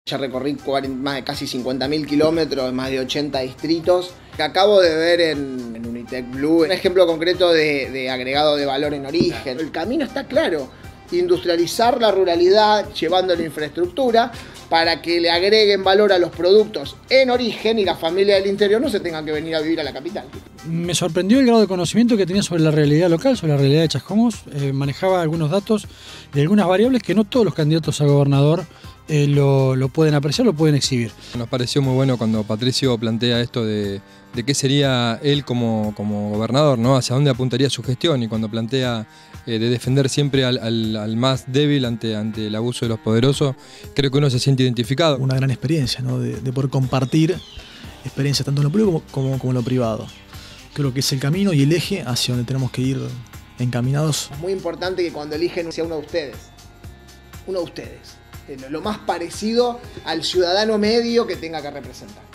Ya recorrí más de casi 50.000 kilómetros, más de 80 distritos. Acabo de ver en Unitec Blue un ejemplo concreto de agregado de valor en origen. El camino está claro: industrializar la ruralidad llevando la infraestructura para que le agreguen valor a los productos en origen y la familia del interior no se tengan que venir a vivir a la capital. Me sorprendió el grado de conocimiento que tenía sobre la realidad local, sobre la realidad de Chascomús. Manejaba algunos datos de algunas variables que no todos los candidatos a gobernador lo pueden apreciar, lo pueden exhibir. Nos pareció muy bueno cuando Patricio plantea esto de qué sería él como gobernador, ¿no? Hacia dónde apuntaría su gestión, y cuando plantea de defender siempre al más débil ante el abuso de los poderosos, creo que uno se siente identificado. Una gran experiencia, ¿no? de poder compartir experiencias tanto en lo público como en lo privado. Creo que es el camino y el eje hacia donde tenemos que ir encaminados. Es muy importante que cuando eligen sea uno de ustedes. Uno de ustedes. Lo más parecido al ciudadano medio que tenga que representar.